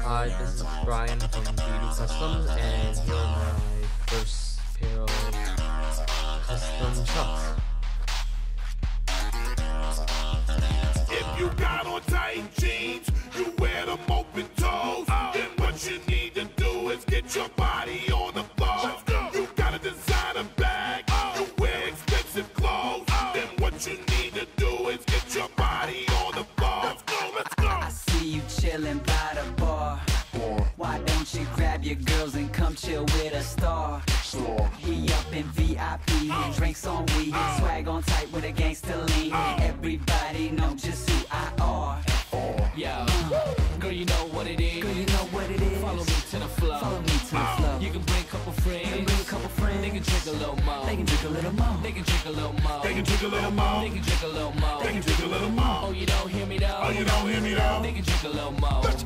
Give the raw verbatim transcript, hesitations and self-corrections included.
Hi, this is Brian from B B Customs, and here are my first pair of custom chucks. If you got on tight jeans, you wear them open toes. Then what you need to do is get your body on the floor. You got a designer bag, you wear expensive clothes. Then what you need to do is get your body on the floor. Let's go, let's go. I see you chillin' by the bar. Why don't you grab your girls and come chill with a star? He up in V I P, drinks on weed, swag on tight with a gangster lean. Everybody know just who I are. Yo, girl, you know what it is. Girl, you know what it is. Follow me to the flow. Follow me to the flow. You can bring a couple friends. You can bring a couple friends. They can drink a little more. They can drink a little more. They can drink a little more. They can drink a little more. They can drink a little more. They can drink a little more. Oh, you don't hear me though. Oh, you don't hear me though. They can drink a little more.